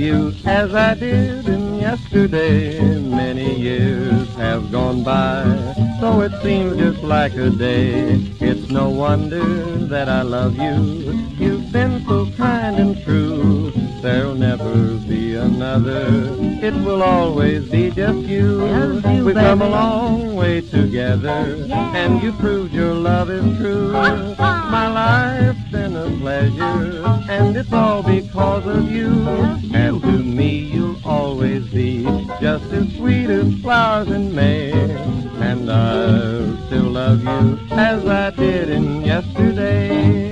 you as I did in yesterday. Many years have gone by, so it seems just like a day. It's no wonder that I love you. You've been so kind and true. There'll never be another. It will always be just you. We've come a long way together, and you proved your love is true. My life's been a pleasure, and it's all because of you. And to me you'll always be just as sweet as flowers in May. And I still love you as I did in yesterday.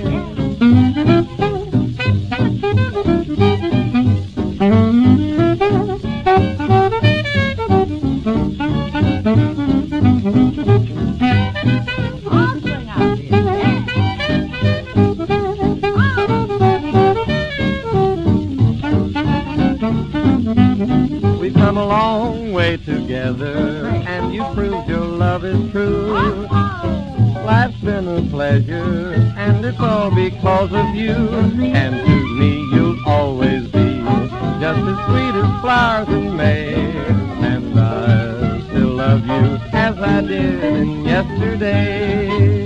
We've come a long way together, and you proved your love is true. Life's been a pleasure, and it's all because of you. And to me you'll always be just as sweet as flowers in May. And I still love you as I did in yesterday.